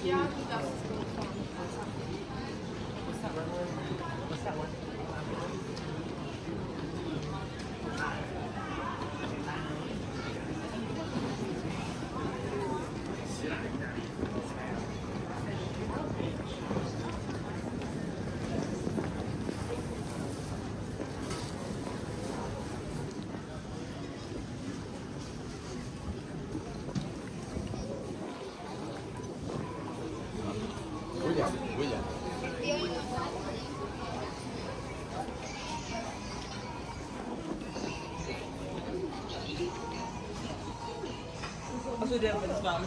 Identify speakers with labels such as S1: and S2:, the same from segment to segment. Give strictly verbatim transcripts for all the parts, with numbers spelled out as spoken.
S1: Sudah berapa?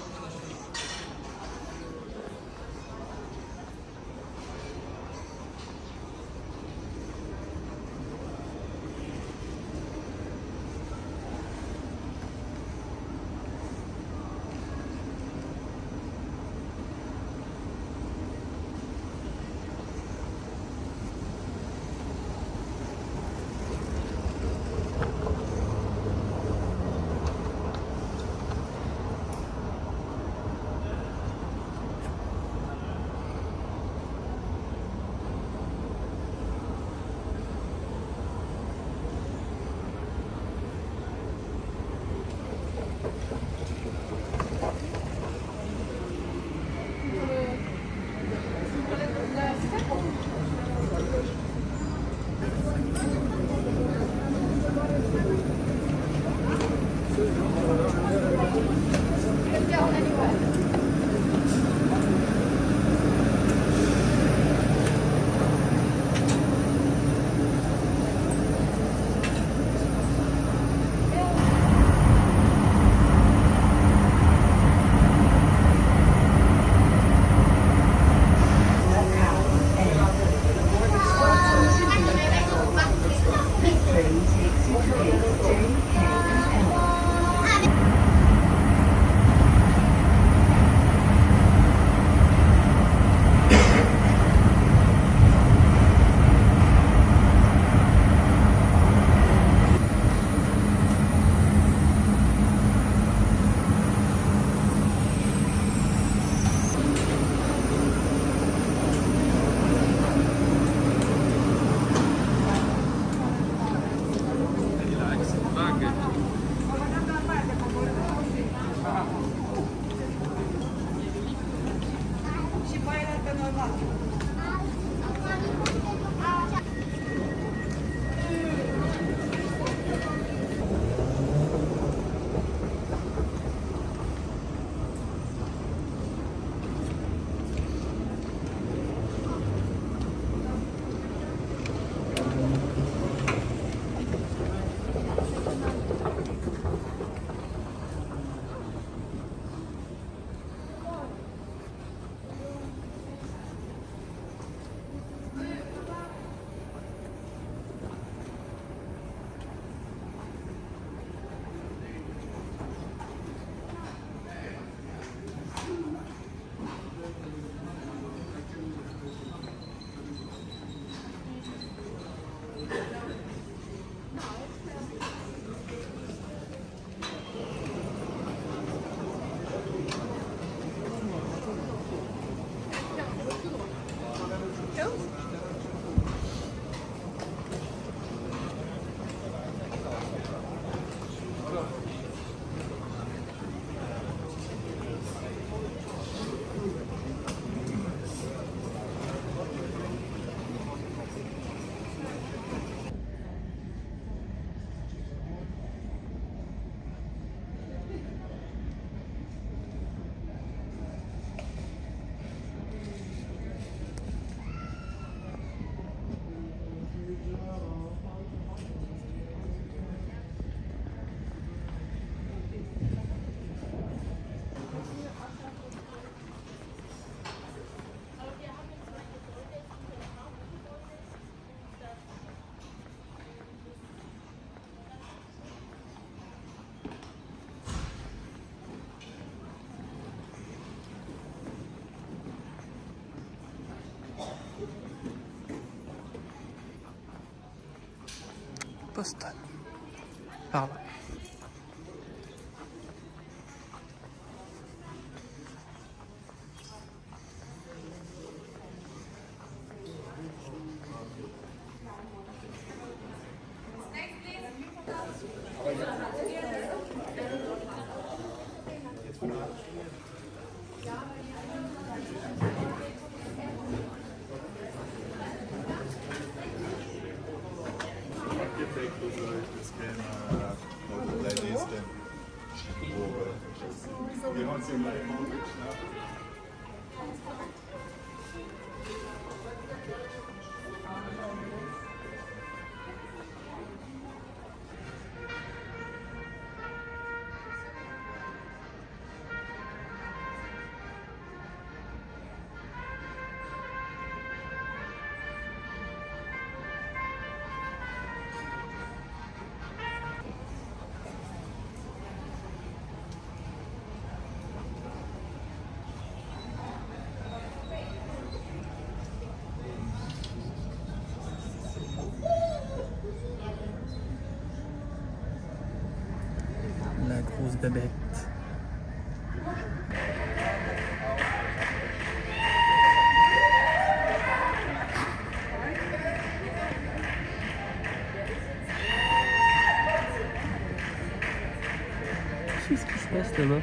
S2: postale. Par là. La grosse bébête. Qu'est-ce qui se passe là-bas?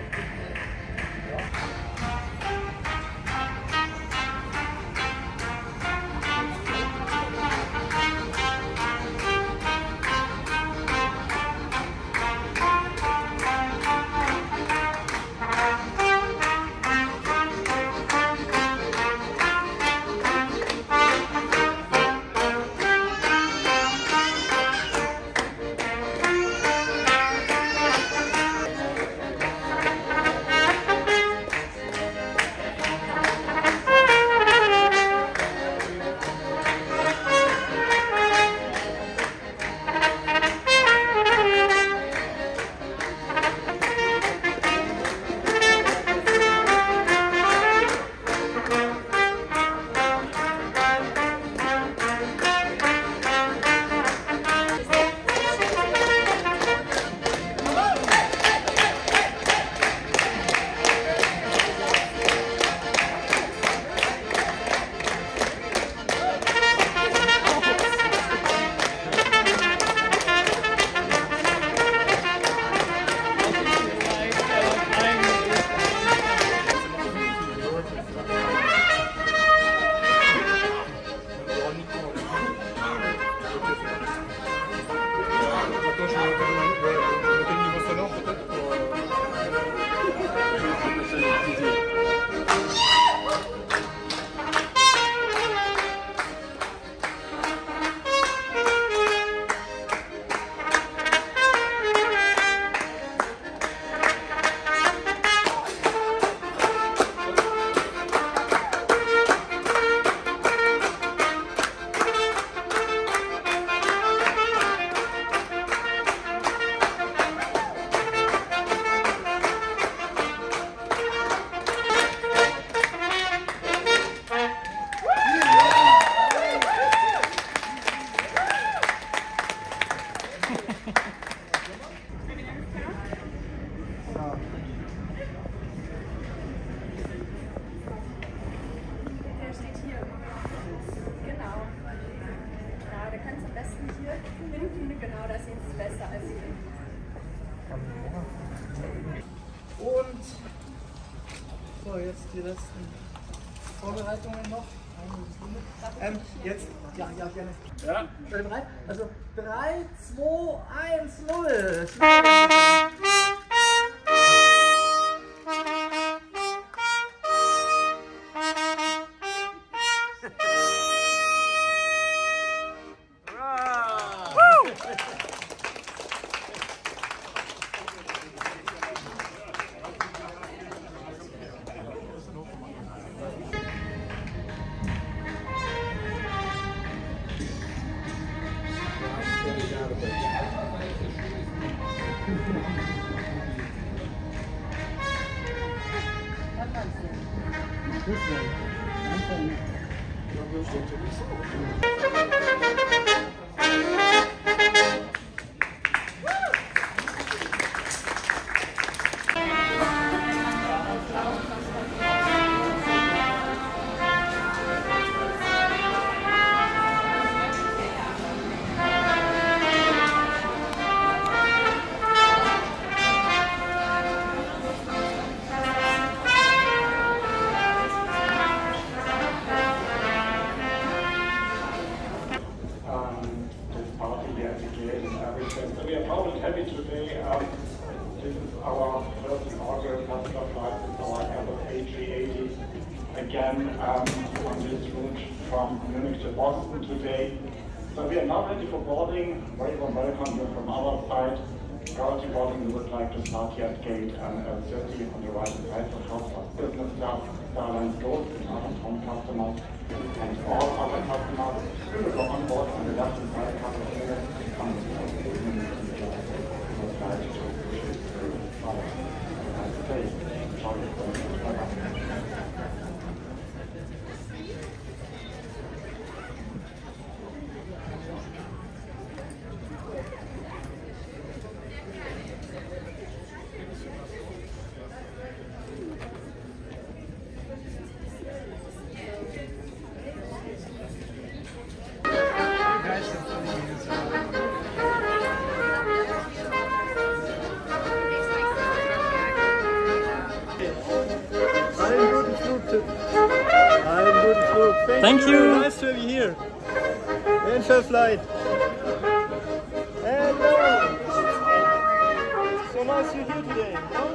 S3: Genau, da sehen Sie besser als hier.
S2: Und so, jetzt die letzten Vorbereitungen noch. Ähm, jetzt, ja, ja, gerne. Ja. Seid ihr bereit? Also drei, zwei, eins, null.
S4: our first inaugural passenger flight with our Airbus A three eighty. Again, um, on this route from Munich to Boston today. So we are now ready for boarding. Very warm welcome here from our side. Priority boarding, we would like to start here at gate um, L thirty on the right side for first class business class. Starlines goes and other from customers and all other customers will go on board on the left hand side, couple of minutes, come to the eight minutes and just would like to wish you a very nice day. Enjoy your stay. Bye-bye.
S5: Thank you. Nice to have you here. Enjoy flight. Hello. So nice you're here today.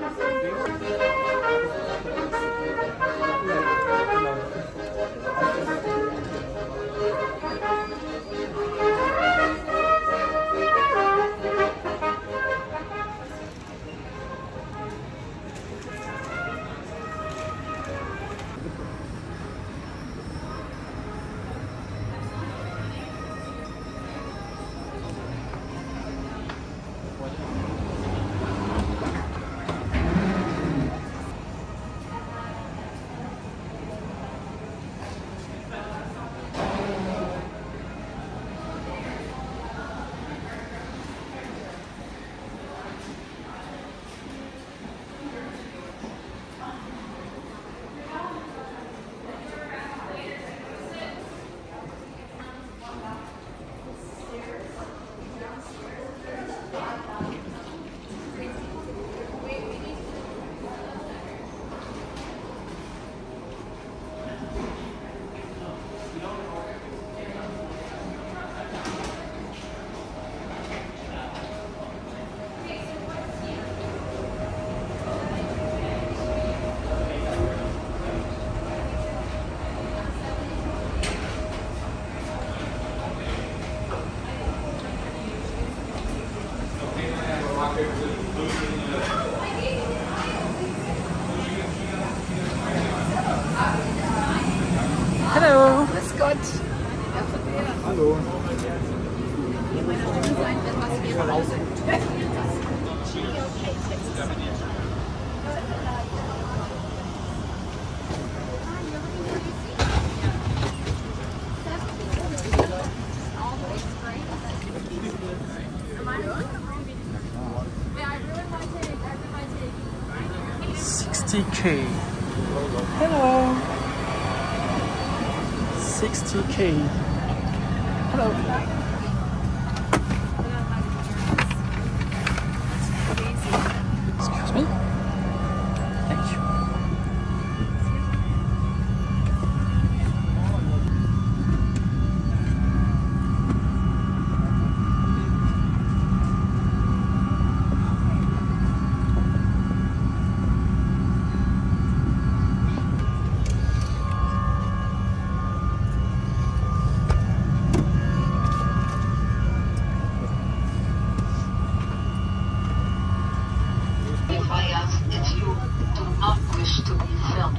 S6: Hallo. Grüß Gott.
S5: Hallo. sixty K. Hello. sixty K. Hello. Excuse me. Thank you.
S7: If you do not wish to be filmed.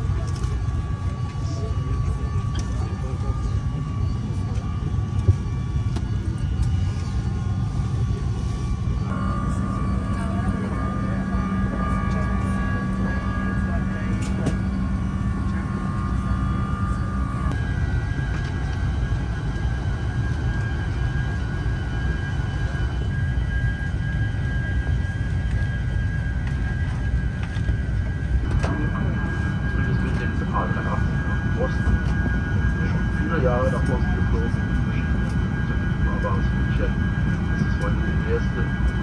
S4: Jahre nach Boston geflogen, aber aus München. Das ist heute die erste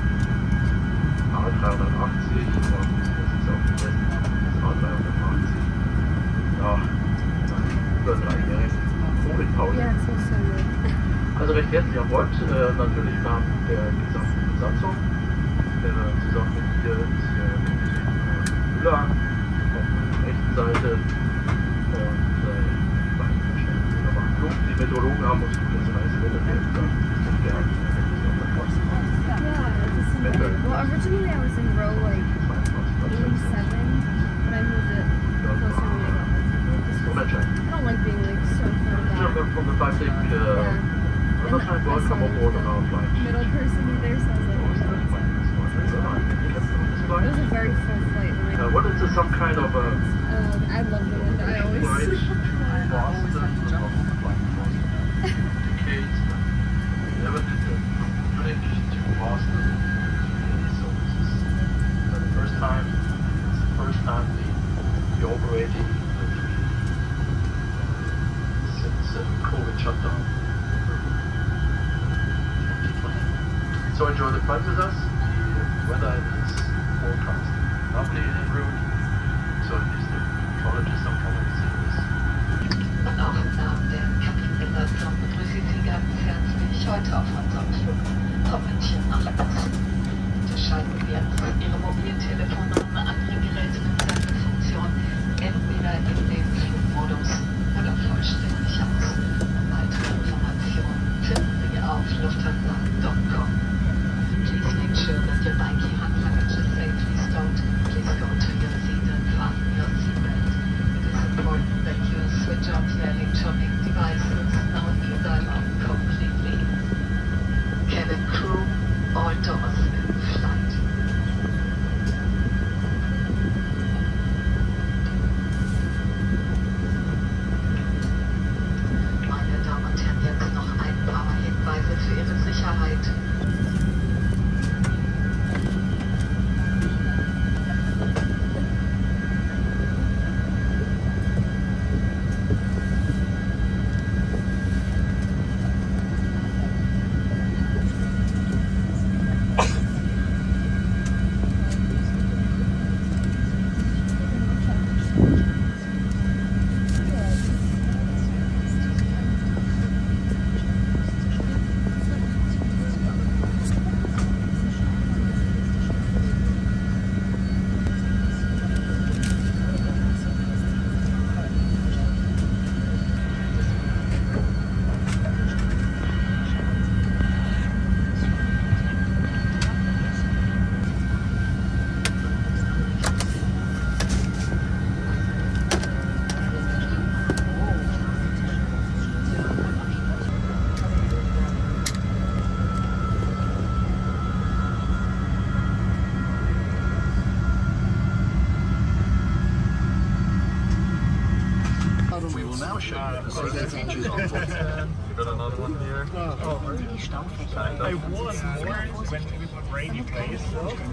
S4: A dreihundertachtzig und das ist auch die erste A dreihundertachtzig. Ja, nach über dreijährigen Covid-Pause.
S6: Ja, das ist so schön.
S4: Also recht herzlich an Bord, äh, natürlich im Namen der gesamten Besatzung, äh, zusammen mit hier ist äh,
S8: Bilder von rechten Seite und äh, die Meteorologen haben uns das Reiswetter gesagt.
S6: Well, originally I was in row like eighty-seven, but I moved it closer when I got my ticket. I don't like being like so far back.
S8: From the time they, uh,
S6: Yeah.
S8: I'm not trying to come aboard on our flight.
S6: Middle person either, so I was like, it was a very full flight when I
S8: Uh, what is this, some kind of a
S6: um, I love the wind. I always
S8: Boston? Decades. Never did the bridge to Boston. So this is uh, the first time. It's the first time the the operating since uh, COVID shutdown. So enjoy the flight with us. The weather is forecast lovely en route. So at least the meteorologists are probably seeing this.
S7: Und auch im Namen der Kabinenbesatzung begrüße ich Sie ganz herzlich heute auf unserem Flug von München nach Essen. Bitte schalten Sie jetzt Ihre Mobiltelefonnummern an Ihre Geräte mit Sendefunktion entweder in den Flugmodus oder vollständig aus. Weitere Informationen finden Sie auf lufthansa dot com. Please make sure that your baggy hand luggage is safely stowed. Please go to your seat and fasten your seatbelt. It is important that you switch off your electronic devices now either on completely. Cabin crew, all doors in flight. Meine Damen und Herren, jetzt noch ein paar Hinweise für Ihre Sicherheit.
S8: We will now show you the safety features on board.
S5: You got another one here?
S8: I won
S5: when we put rainy place.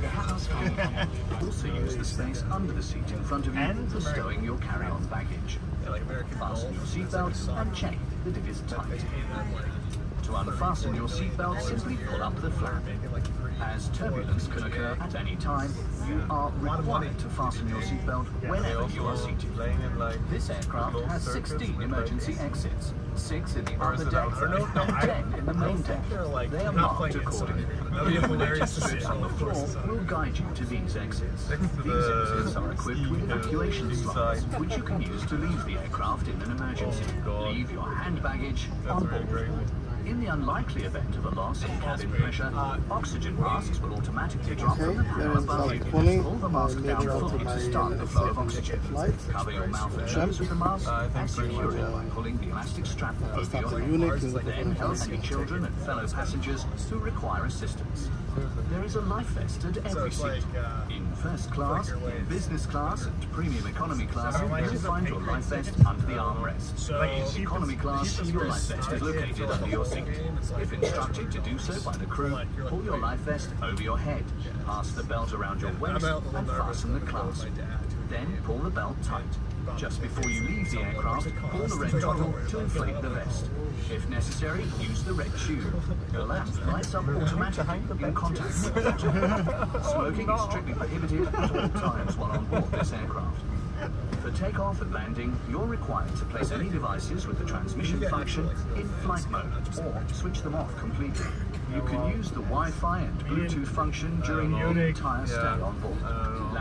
S8: Also use the space under the seat in front of you for stowing your carry-on baggage. Fasten your seatbelt and check that it is tight. To unfasten your seatbelt, simply pull up the flap. As turbulence can occur at any time, you are required to fasten your seatbelt whenever you are seated. This aircraft has sixteen emergency exits, six in the upper deck and ten in the main deck. They are marked accordingly. Strips on the floor will guide you to these exits. These exits are equipped with evacuation slots, which you can use to leave the aircraft in an emergency. Leave your hand baggage on board. In the unlikely event of a loss in cabin pressure, oxygen masks will automatically drop from the panel above you. Pull the mask down fully to start the flow of oxygen. Cover your mouth and nose with the mask and secure it by pulling the elastic strap over your head. Then help any children and fellow passengers who require assistance. There is a life vest at every seat. In first class, in business class and premium economy class, you will find your life vest under the armrest. In economy class, your life vest is located under your seat. If instructed to do so by the crew, pull your life vest over your head, pass the belt around your waist and fasten the clasp. Then pull the belt tight. Just before you leave the aircraft, pull the red toggle to inflate the vest. If necessary, use the red tube. The lamp lights up automatically in contact with the bottom. Smoking is strictly prohibited at all times while on board this aircraft. For takeoff and landing, you're required to place any devices with the transmission function in flight mode or switch them off completely. You can use the Wi-Fi and Bluetooth function during the entire stay on board.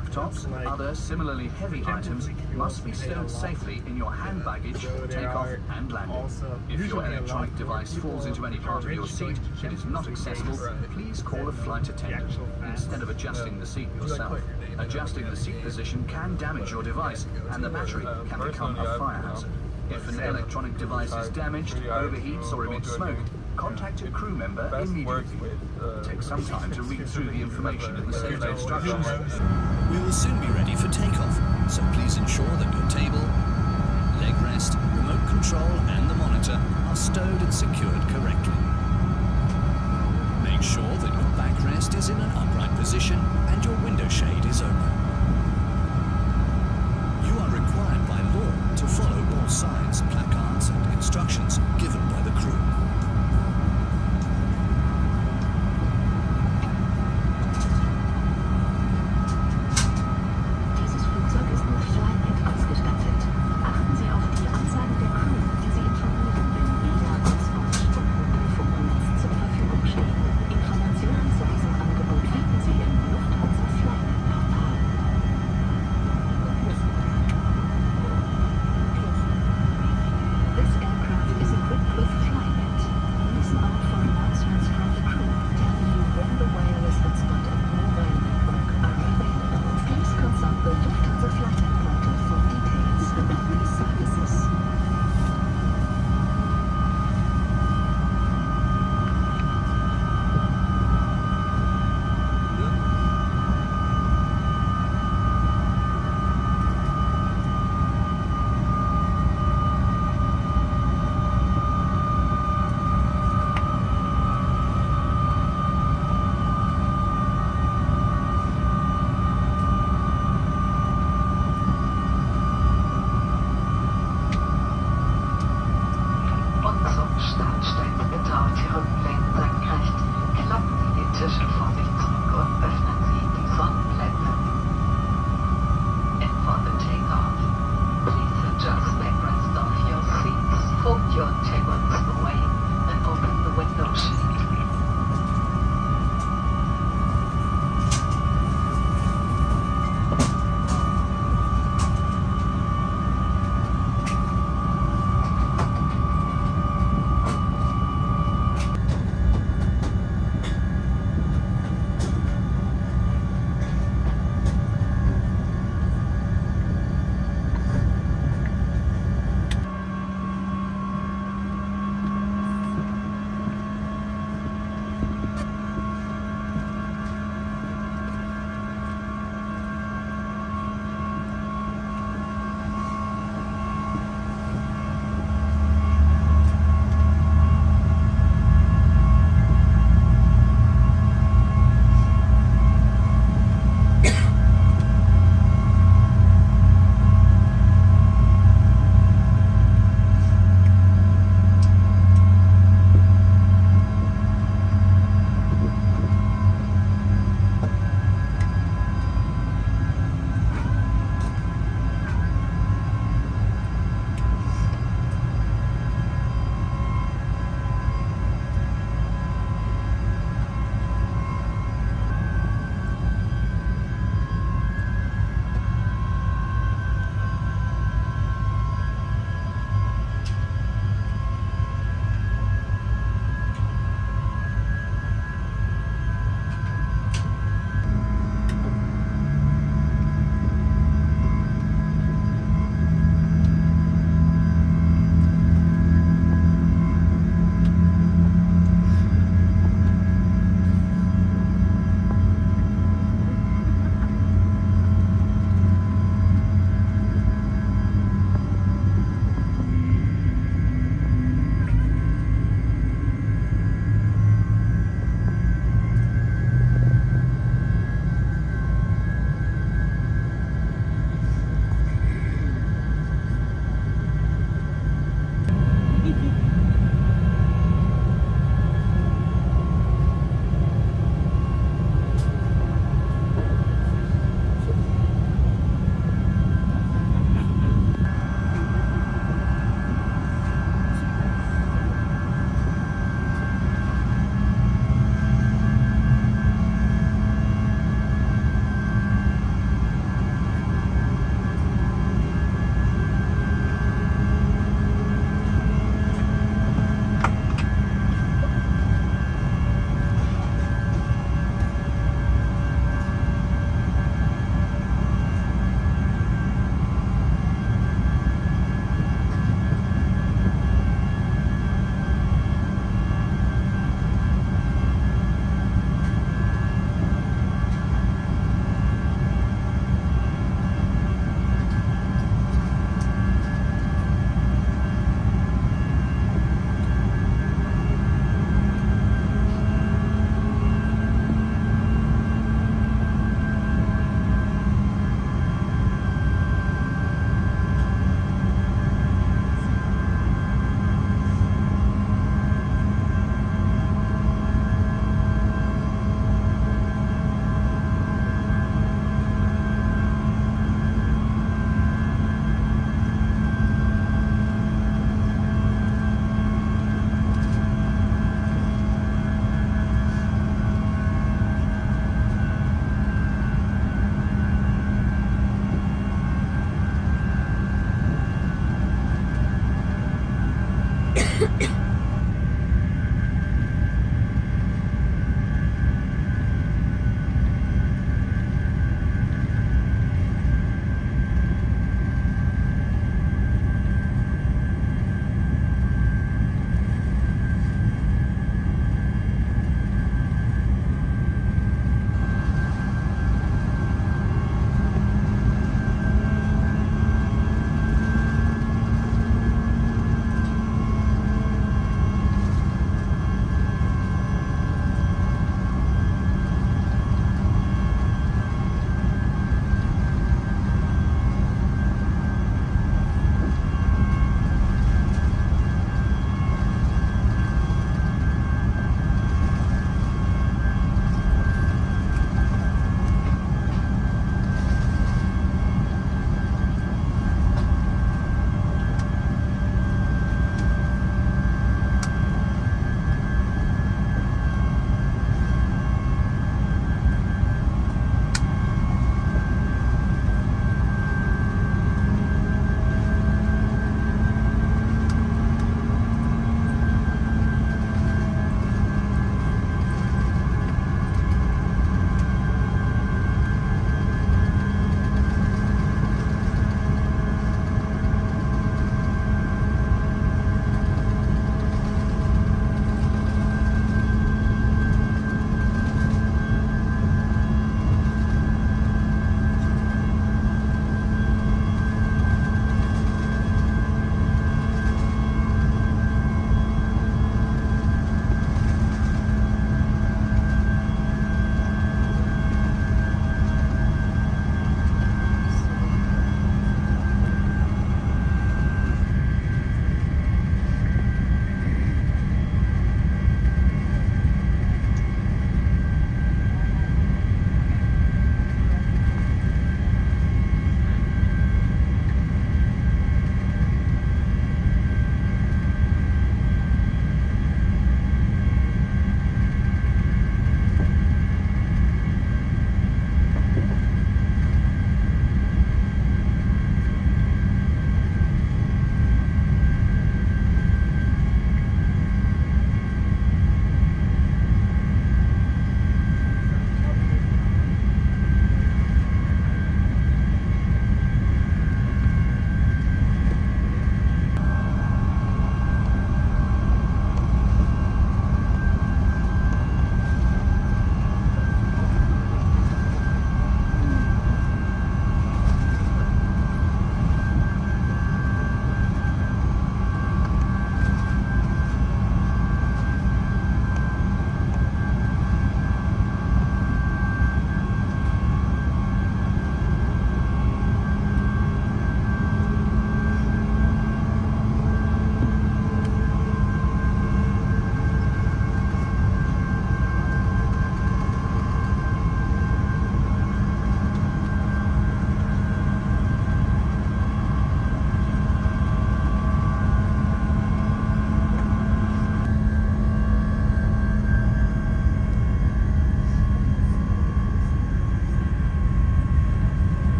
S8: Laptops, other similarly heavy items must be stowed safely in your hand baggage for takeoff and landing. If your electronic device falls into any part of your seat that is not accessible, please call a flight attendant instead of adjusting the seat yourself. Adjusting the seat position can damage your device, and the battery can become a fire hazard. If an electronic device is damaged, overheats, or emits smoke, contact a crew member immediately. Take some time to read through the information in the safety instructions.
S9: We will soon be ready for takeoff, so please ensure that your table, leg rest, remote control and the monitor are stowed and secured correctly. Make sure that your backrest is in an upright position and your window shade is open. You are required by law to follow all signs, placards and instructions given by the crew.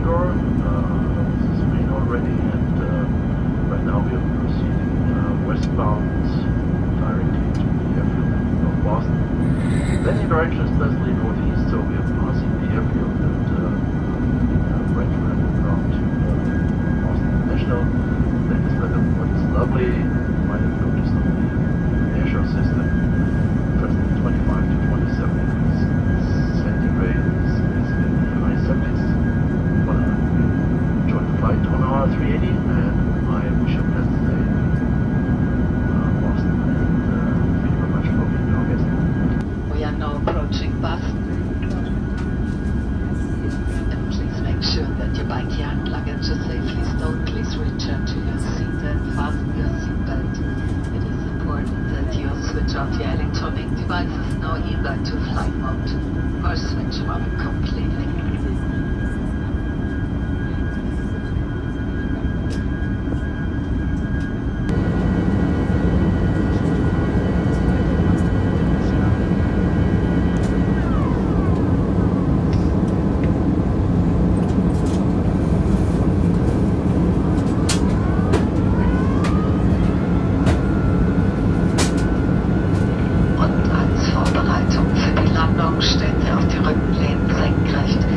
S10: corridor. Uh, this is Maine already, and uh, right now we are proceeding uh, westbound directly to the airfield of Boston. Then the direction is pleasantly northeast, so we are passing the airfield and uh, uh, right around to uh, Boston International. That is weather what is lovely. You might have noticed on the airshow system, presently twenty-five to twenty-seven degrees centigrade is, is in the high seventies. Well, enjoy the flight on our three eighty, and I wish you a pleasant day in uh, Boston, and uh, thank you very much for being our guest.
S7: We are now approaching Boston. And please make sure that your bag and luggage are safely stowed. Please return to your seat and fasten your seatbelt. It is important that you switch off your electronic devices now either to flight mode or switch them off completely. Steht auf die Rückenlehnen senkrecht.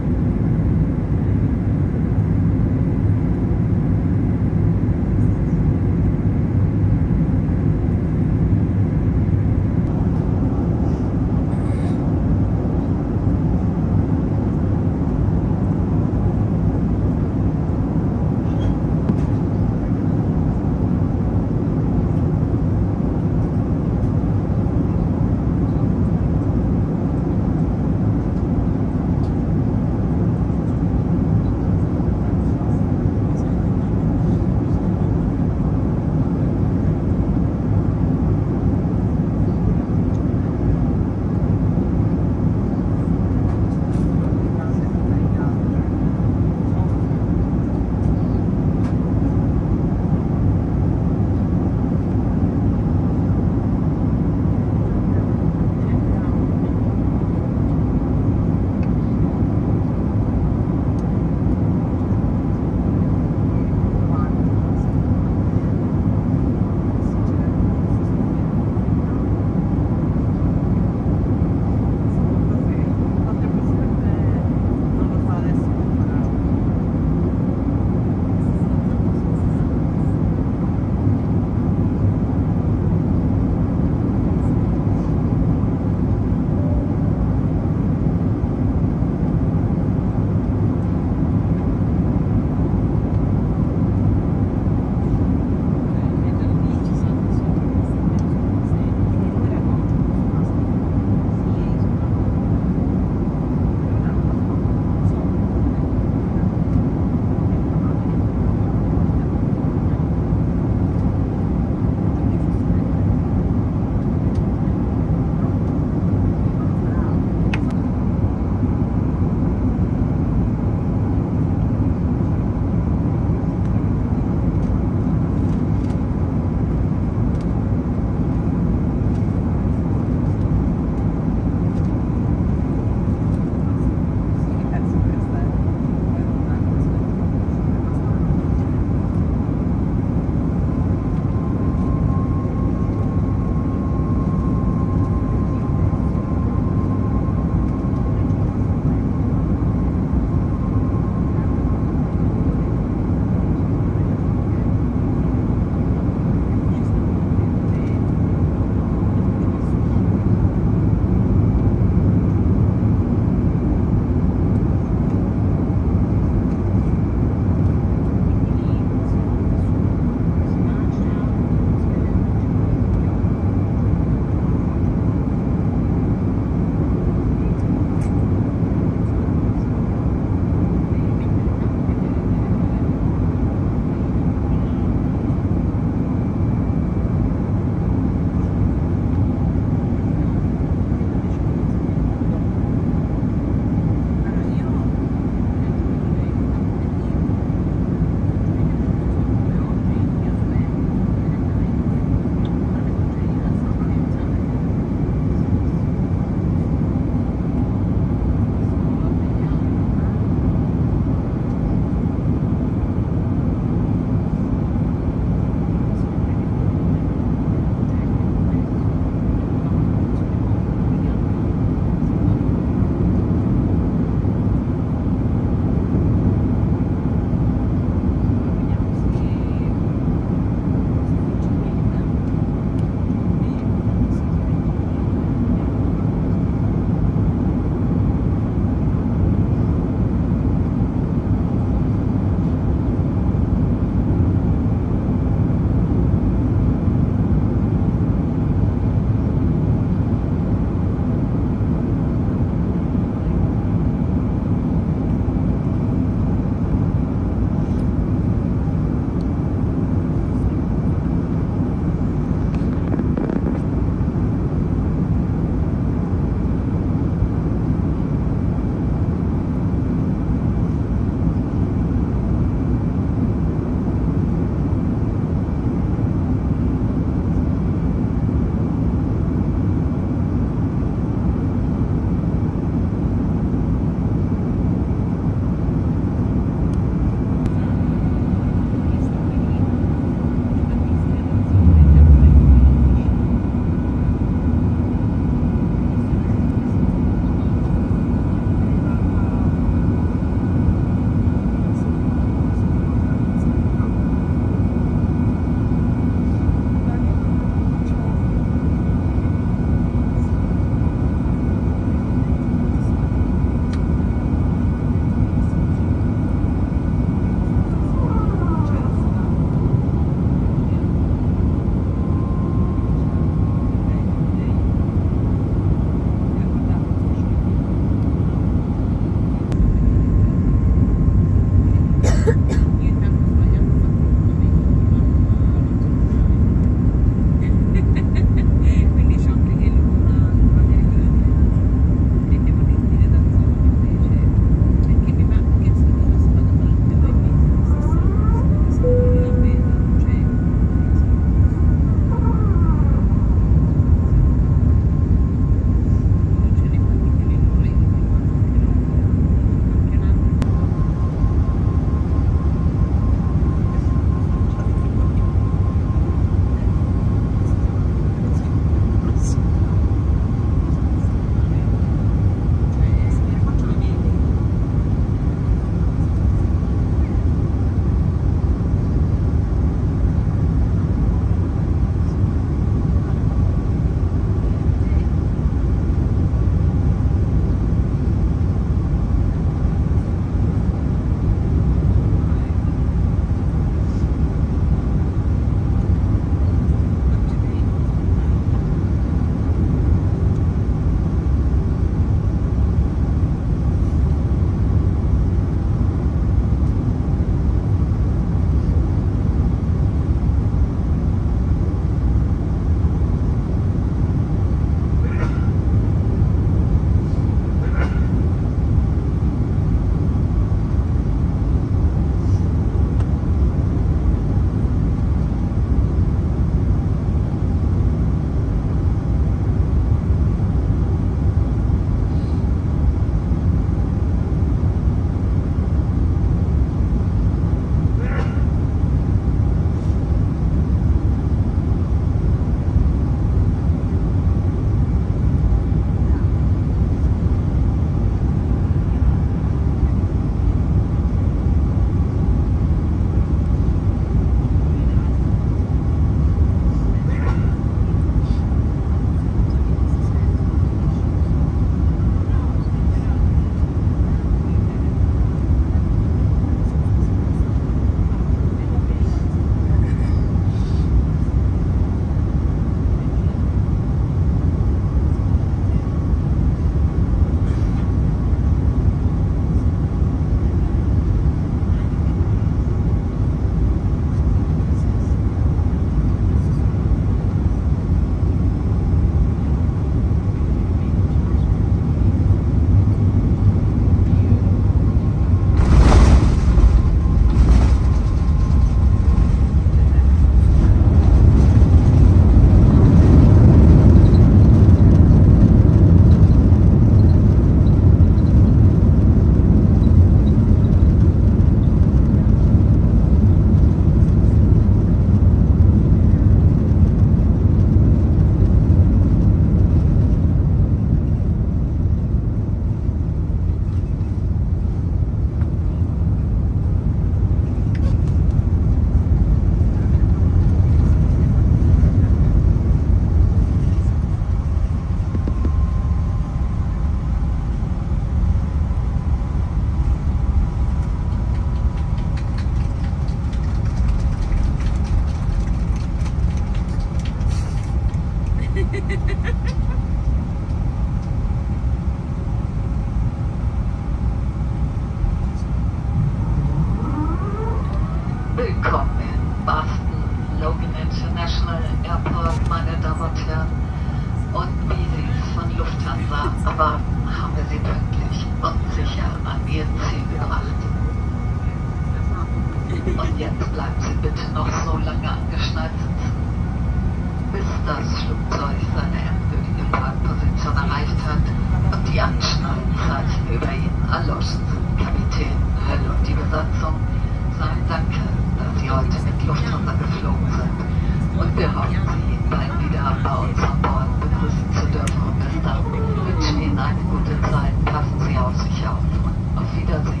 S7: Und jetzt bleiben Sie bitte noch so lange angeschnallt sitzen, bis das Flugzeug seine endgültige Parkposition erreicht hat und die Anschnallzeichen über Ihnen erloschen sind. Kapitän Höll und die Besatzung sagen Danke, dass Sie heute mit Lufthansa geflogen sind. Und wir hoffen, Sie bald wieder bei uns an Bord begrüßen zu dürfen. Und bis dann wünschen Ihnen eine gute Zeit. Passen Sie auf sich auf. Auf Wiedersehen.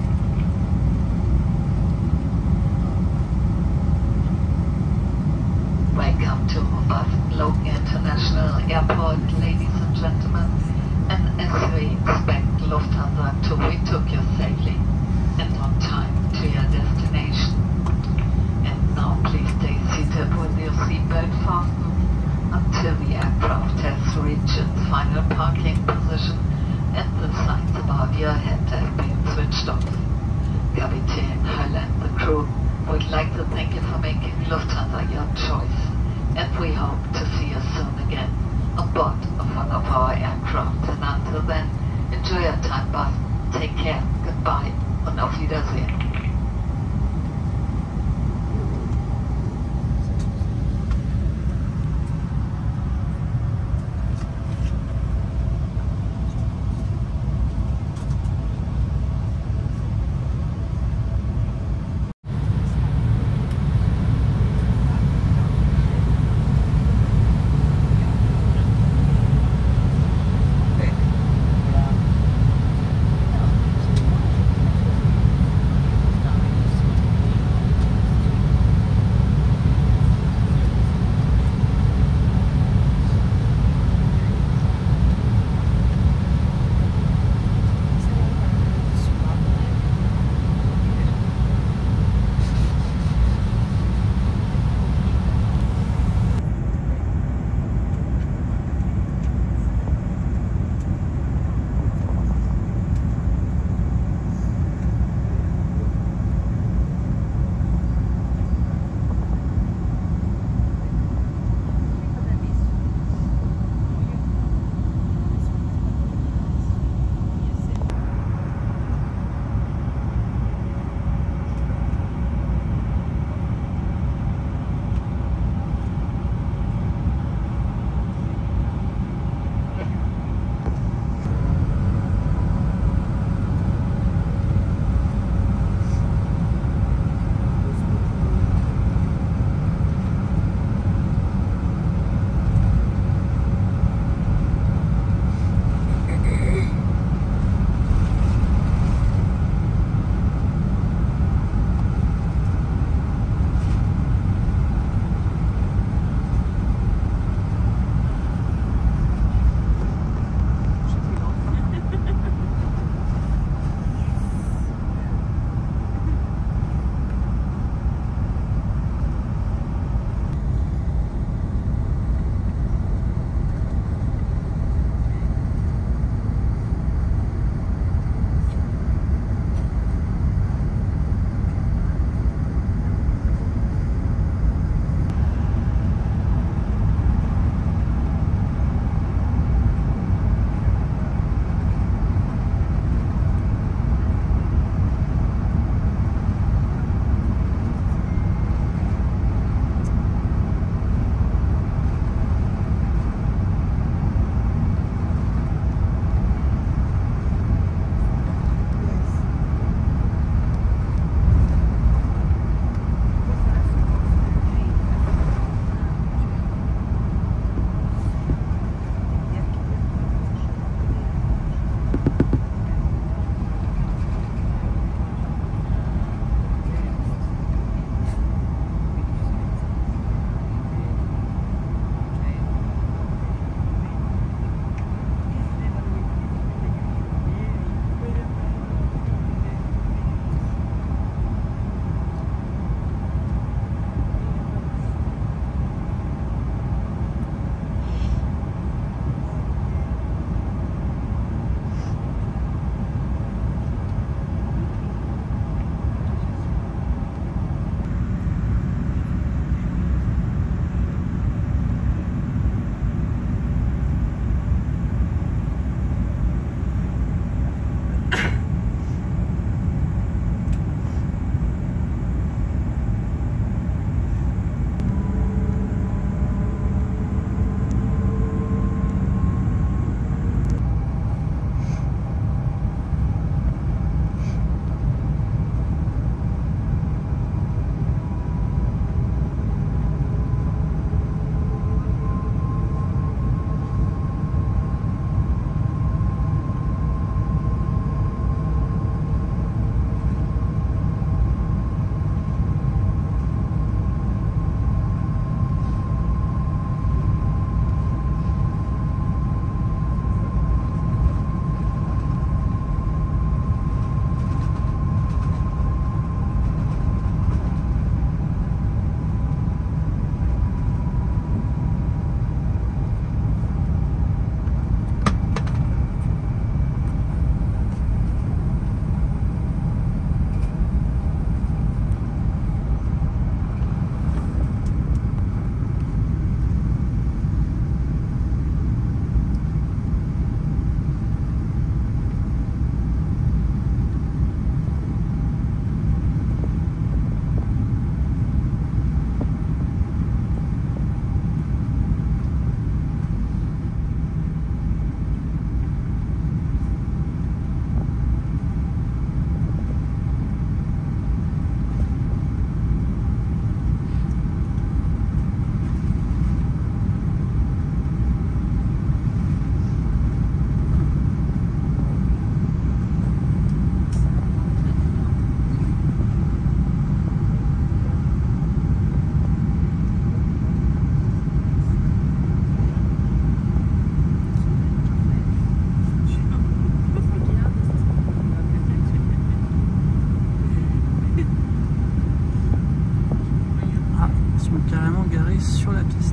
S7: Welcome to Boston Logan International Airport, ladies and gentlemen. And as we expect Lufthansa to retook you safely and on time to your destination. And now please stay seated with your seatbelt fastened until the aircraft has reached its final parking position and the signs above your head have been switched off. Kapitän Höll and the crew would like to thank you for making Lufthansa your choice, and we hope to see you soon again on board of one of our aircraft. And until then, enjoy your time, Boston. Take care, goodbye, und auf Wiedersehen.
S2: sont carrément garés sur la piste.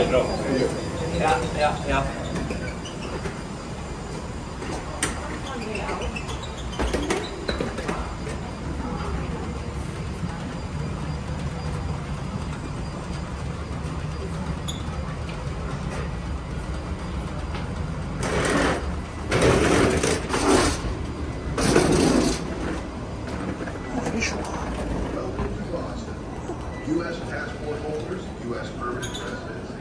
S11: drauf.
S2: Ja, ja, ja.
S12: U S passport holders, U S permanent residents.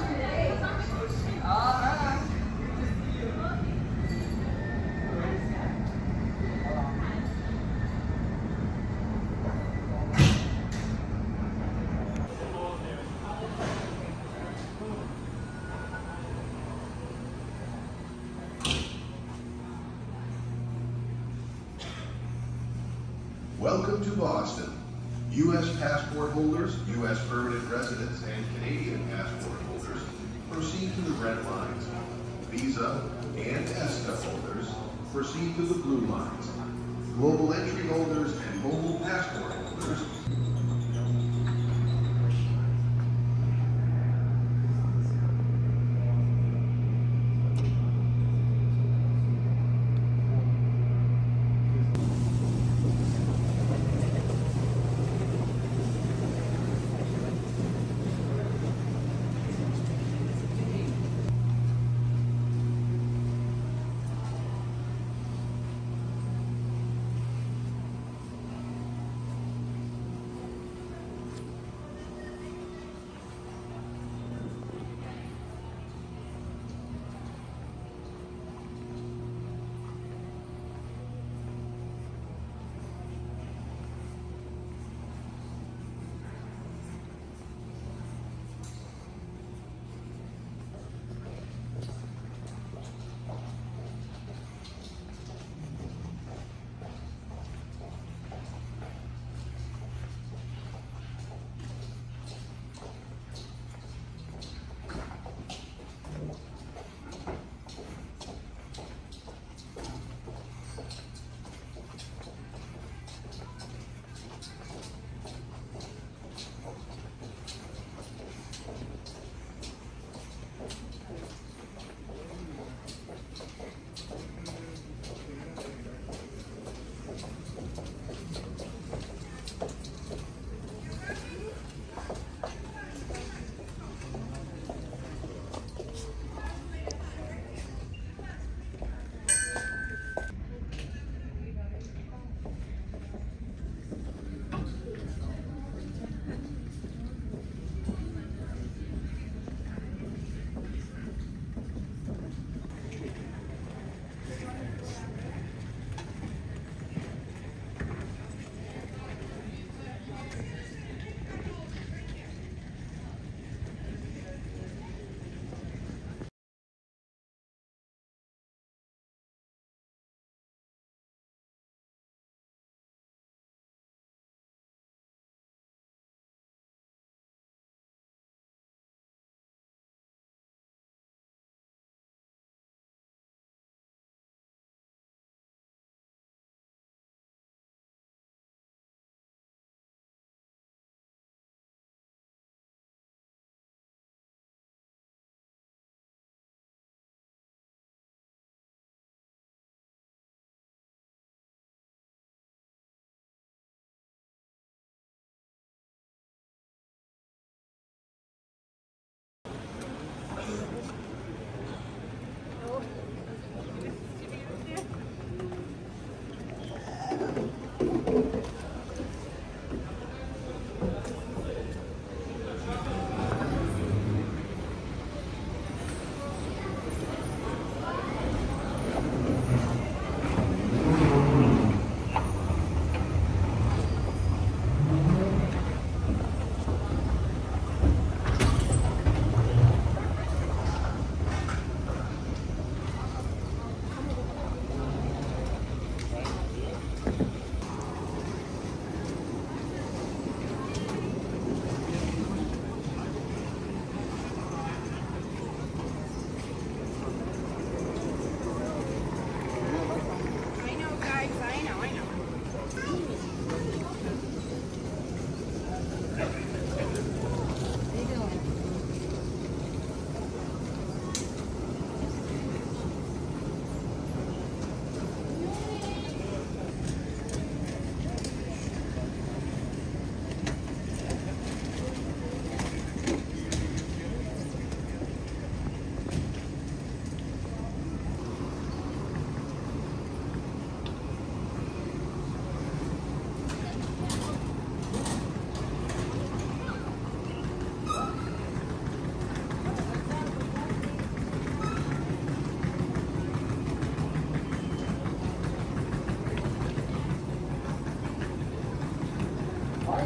S12: Welcome to Boston. U S passport holders, U S permanent residents, and Canadian passport holders proceed to the red lines. Visa and ESTA holders proceed to the blue lines. Global entry holders and mobile passport holders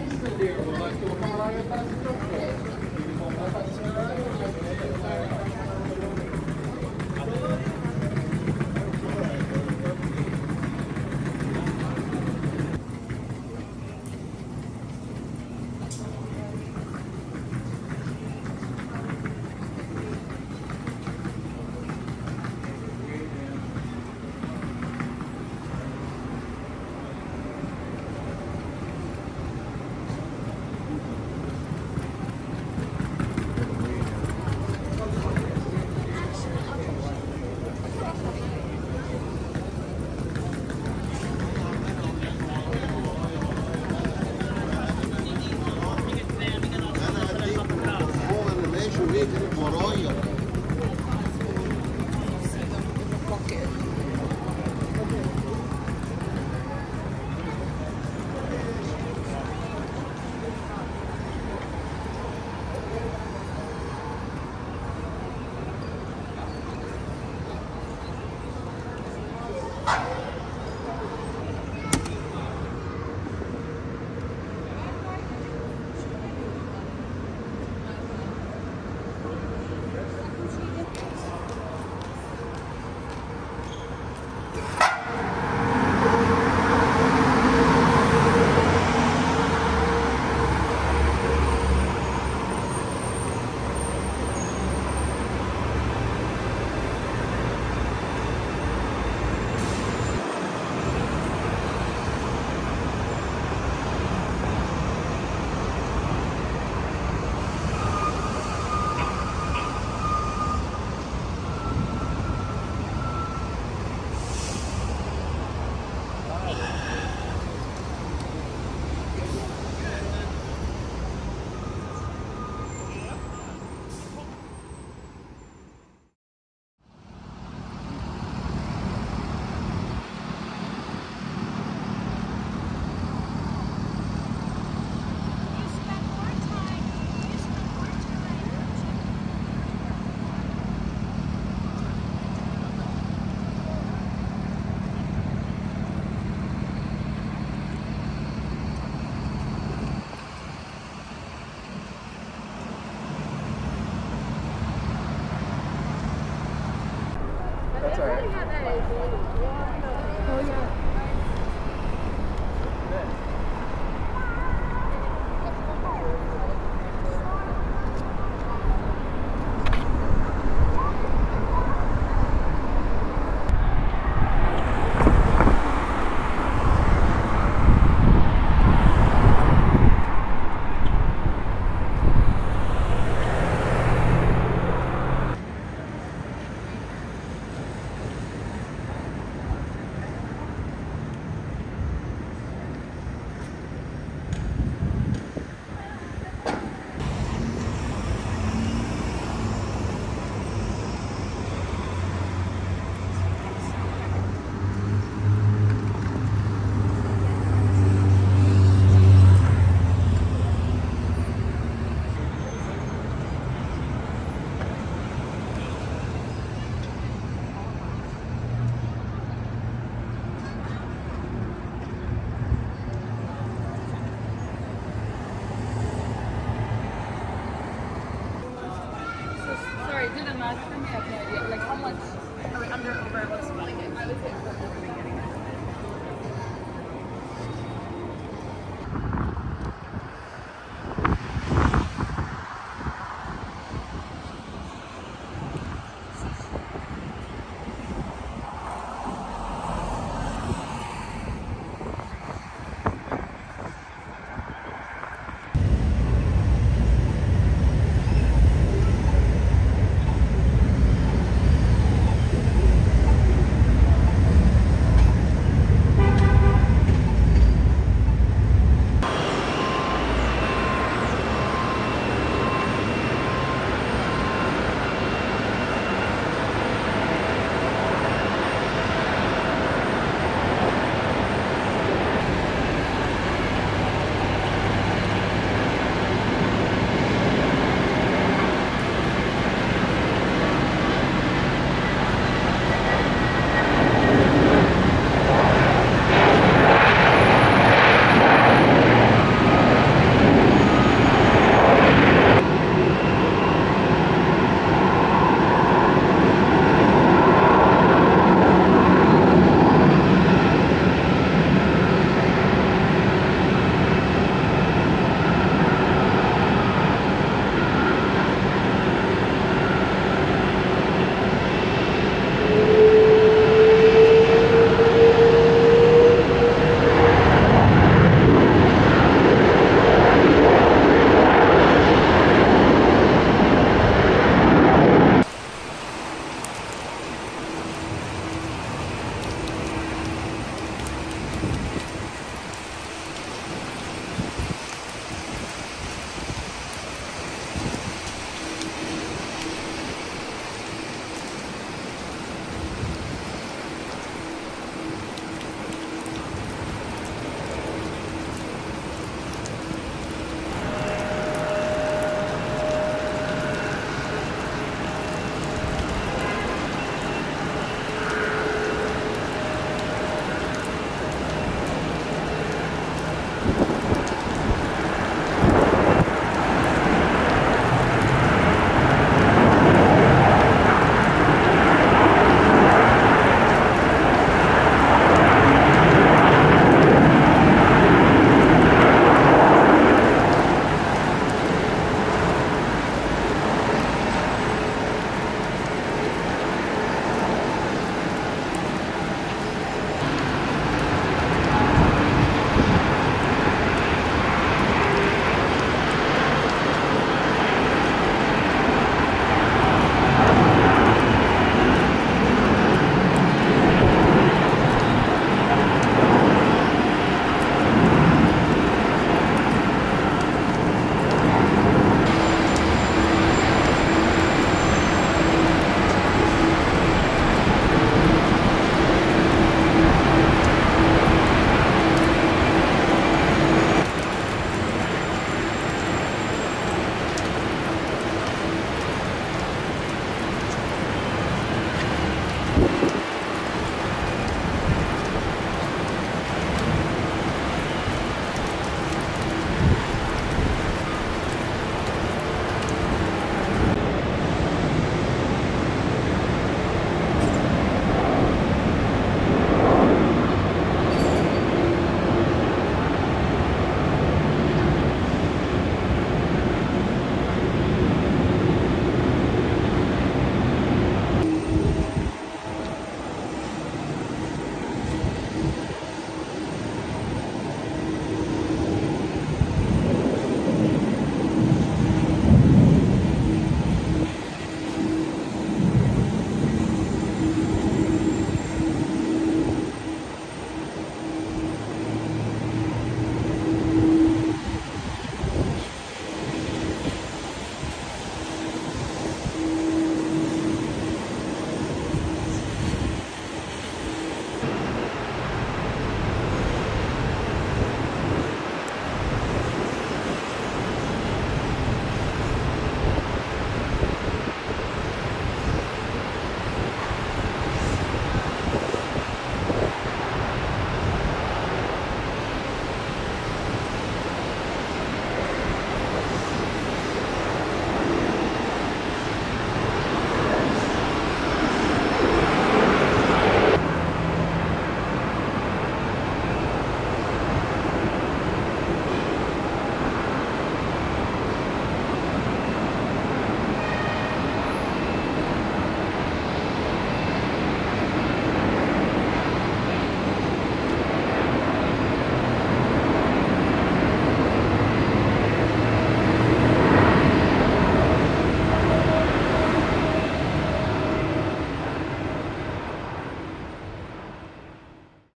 S6: That's alright. Oh yeah.